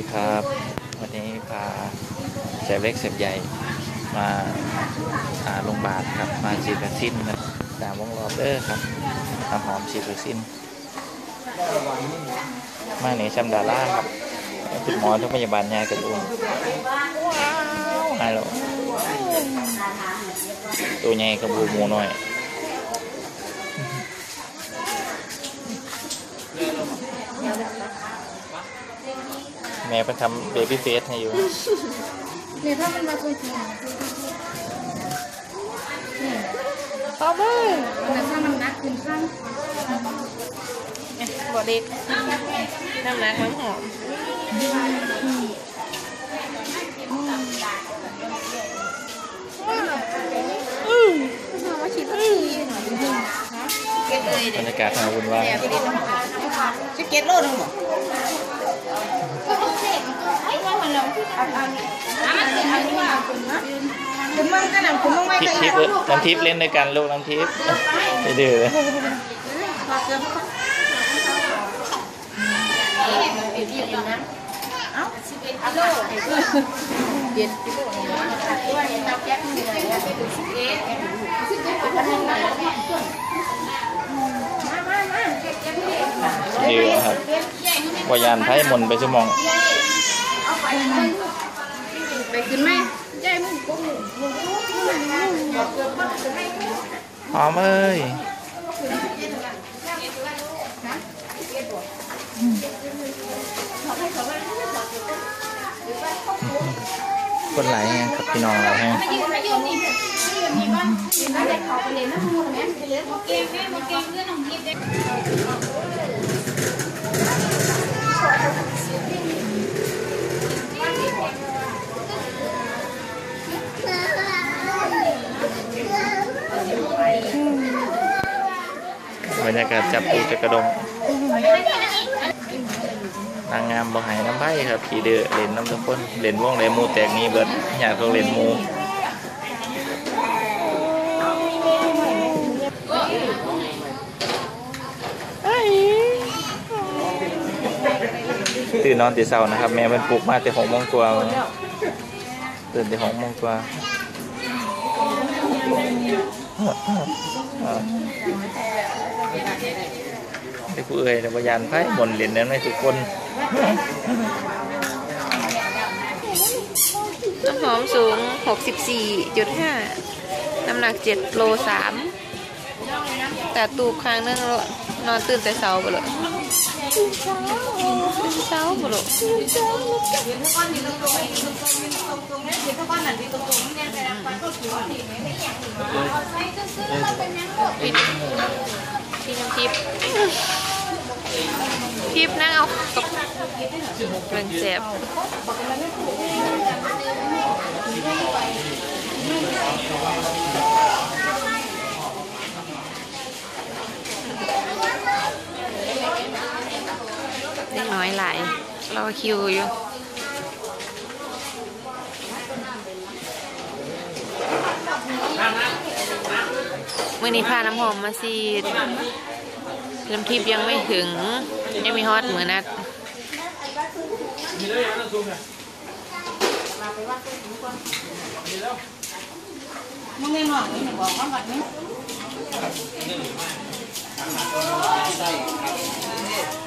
ดีครับวันนี้พาเสพเล็กเสพใหญ่มาโรงพยาบาลครับมาฉีดวัคซีนครับตามวงรอบครับน้ำหอมฉีดวัคซีนมาในชัมดาล่าครับคุณหมอทุกพยาบาลยายกระดุมว้าวหายแล้วตัวใหญ่กระบูมูหน่อยแม่ไปทำเบบี้เฟสให้อยู่เนี่ยถ้ามันมาคุยจริงต่อไปแต่ถ้ามันนักขึ้นข้างบอเด็กน้ำหนักมันหอมบรรยากาศทางวุ่นวายจะเก็ตโลดหรือเปล่าน้ำทิพย์เล่นด้วยกันลูกน้ำทิพย์ไปดื้อเลยดื้อครับวายานไทยมนไปชั่วโมงไปขึ้นไหมใช่มึงหอมเอ้ยคนไหลไงกับพี่น้องเราไงบรรยากาศจับปูจักระดงนางงามบ่หายน้ำไผ่ครับขี่เดือเล่นน้ำทุกคนเล่นวงเล่นมูแตกนี้เบิดอยากเขาเล่นมูตื่นนอนตีเช้านะครับแม่เป็นปลุกมาแต่6 โมงกว่าตื่นแต่6 โมงกว่าไอ้ผู้เอ๋ยแต่พยานไพ่หม่นเหรียญนั้นให้ทุกคนน้ำหอมสูง 64.5 น้ำหนัก7 โล 3แต่ตูบครั้งนึงนอนตื่นแต่เช้าไปเลยเช้าไปเลยพี่น้ำทิพย์ทิพย์นั่งเอาตกเรื่องเจ็บเด็กน้อยหลายรอคิวอยู่มื่อนี้พาน้ำหอมมาซีดน้ำทิพย์ยังไม่ถึงยังมีฮอตเหมือนนัดมึงเล่นหรอมึงบอกว่าแบบนี้